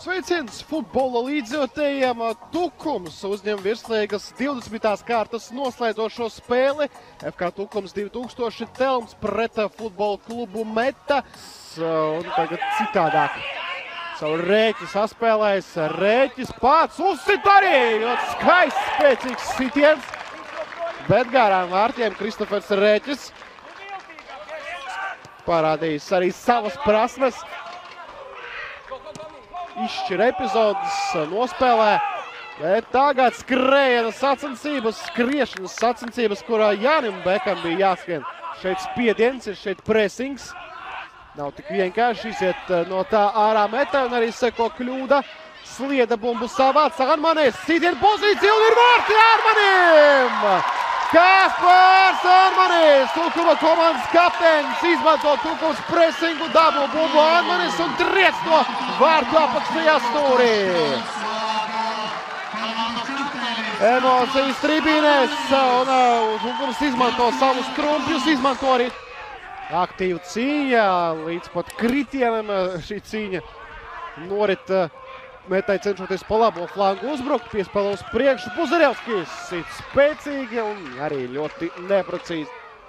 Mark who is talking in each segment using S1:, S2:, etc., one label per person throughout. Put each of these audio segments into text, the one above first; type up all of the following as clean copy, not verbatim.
S1: Sveiciens futbola līdzjotējiem. Tukums uzņem virslīgas 20. kārtas noslēdzošo spēli. FK Tukums 2000 Telms pret futbola klubu Meta. Un tagad citādāk. Savu Rēķi saspēlējis. Rēķis pats uzsit arī. Ļoti skaists, spēcīgs sitiens. Bet garām vārtiem Kristofers Rēķis parādījis arī savas prasmes. Izšķir epizodes nospēlē, bet tagad skrējienas sacensības, skriešanas sacensības, kurā Jānim Bekam bija jāskrien. Šeit spiediens, ir šeit presings. Nav tik vienkārši iziet no tā ārā Meta un arī seko kļūda. Slieda bumbu savāc Armanis, sitiena pozīcija un ir vārti Armanim! Kaspars Armanis, Tukuma komandas kapteinis, izmanto Tukums presingu, dabū bumbu Armanis un triec no vārtu apakšējā stūrī. Emocijas tribīnēs un Tukums izmanto savus trumpjus, izmanto arī aktīvu cīņa, līdz pat kritienam šī cīņa norit. Metai cenšoties pa labo flangu uzbrukt, piespēlē uz priekšu. Puzarevskis sit spēcīgi un arī ļoti neprecīzi.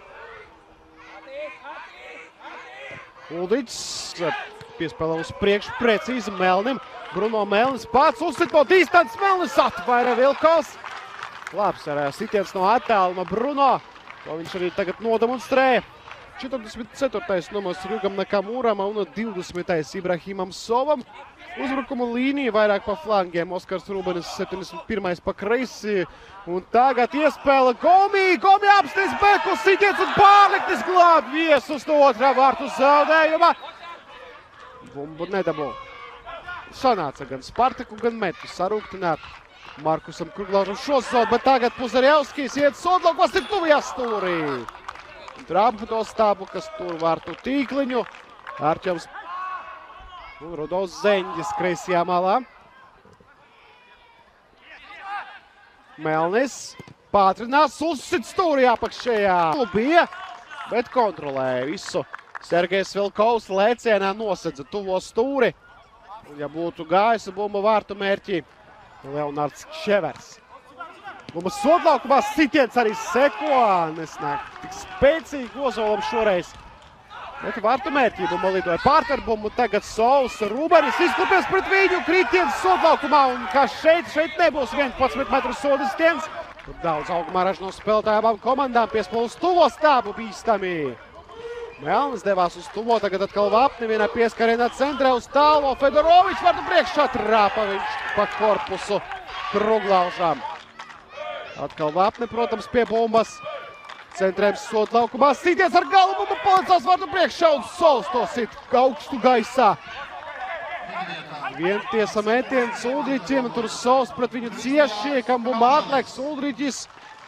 S1: Uldiķis piespēlē uz priekšu precīzi Melnim. Bruno Melnis pats uzsit no distances, Melnis atvaira Vilkos. Labs ar sitiens no attāluma Bruno, ko viņš arī tagad nodemonstrēja. 44. numurs Rugam Nakamūram un 20. Ibrahimam Sovam. Uzbrukuma līnija vairāk pa flangiem. Oskars Rūbenis 71. pa kreisi. Un tagad iespēle Gomi. Gomi apsties beku, sitiens un pārliknis glāb viesus no otrā vārtu zaudējuma. Bumbu nedabū. Sanāca gan Spartaku, gan Metu sarūktināt Markusam Kruglaužam šo sodu, bet tagad Puzarevskis iet sodlaukos ir tuvajā stūrī. Trāpu to stābu, kas tur vārtu tīkliņu. Arķevs un Rudolfs Zeņģis kreisajā malā. Melnis pātrinās, uzsit stūrī apakšējā. Bija, bet kontrolēja visu. Sergejs Vilkovs lēcienā nosedza tuvo stūri. Un, ja būtu gājis bumba vārtu mērķī, Leonards Čevers. Bumba sodlaukumā sitiens arī seko. Nesnāk tik spēcīgi Ozolam šoreiz. Bet vārtu mērķī bumba lidoja pārtarbumbu. Tagad Sovs Rūbenis izklupies pret viņu. Kritiens sodlaukumā. Un kā šeit nebūs 11 metru sodistiens. Tur daudz augumā ražno spēlētāju abām komandām. Piespēl uz tuvo stābu bīstami. Melnis devās uz tuvo. Tagad atkal Vapni vienā pieskarienā centrē uz tālo. Fedorovičs vārtu priekšā trāpa viņš pa korpusu Kruglaužam. Atkal Vapni, protams, pie bumbas. Centrējums sodlaukumā. Sitiens ar galu bumbu palicās vārtu priekšā un Sovs to sit augstu gaisā. Vientiesa metiens Uldriķiem. Tur Sovs pret viņu cieši, kam bumba atlieks Uldriķis.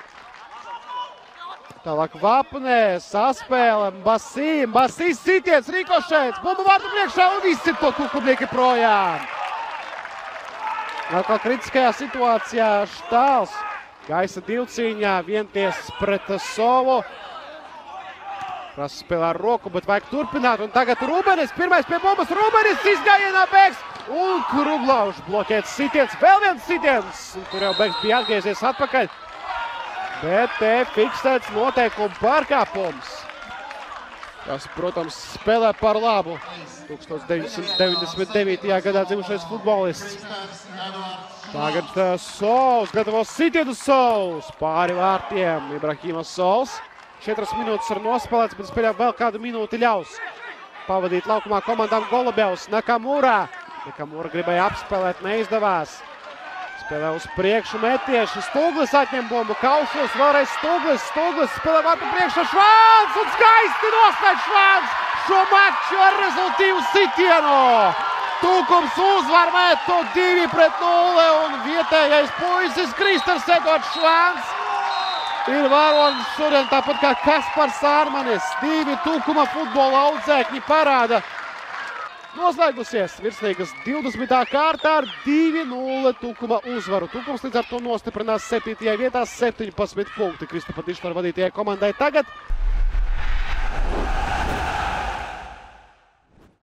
S1: Tālāk Vapnē, saspēle, Basīs sitiens, rikošēts, bumba vārtu priekšā un izsit to Tukumnieki projām. Atkal kritiskajā situācijā Štāls. Gaisa divcīņā, Vienties pret Sovu. Prasa spēlē ar roku, bet vajag turpināt. Un tagad Rūbenis, pirmais pie bumbas, Rūbenis izgājienā bēgs. Un Kruglaužs bloķēts sitiens, vēl viens sitiens. Un tur jau bēgs bija atgriezies atpakaļ. Bet te fiksēts noteikumu pārkāpums. Tas, protams, spēlē par labu. 1999. gadā dzimušais futbolists. Tagad Sovs, gatavos sitienu Sovs, pāri vārtiem, Ibrahima Sovs. 4 minūtes ir nospēlēts, bet spēļā vēl kādu minūti ļaus pavadīt laukumā komandām Golubevs, Nakamūrā. Nakamūra gribēja apspēlēt, neizdevās. Spēlē uz priekšu metieši, Stūglis atņem bumbu, Kaušos, vēlreiz Stūglis spēlē vārtu priekšā, Švāns un skaisti noslēdz Švāns šo maču ar rezultīvu sitienu. Tukums uzvar Metu 2-0 un vietējais puisis Kristers Edvards Švāns ir varonis šodien, tāpat kā Kaspars Armanis. 2 Tukuma futbola audzēkņi parāda. Noslēgusies virslīgas 20. kārtā ar 2-0 Tukuma uzvaru. Tukums līdz ar to nostiprinās 7. vietā 17 punkti Kristofa Dišlara vadītajai komandai tagad.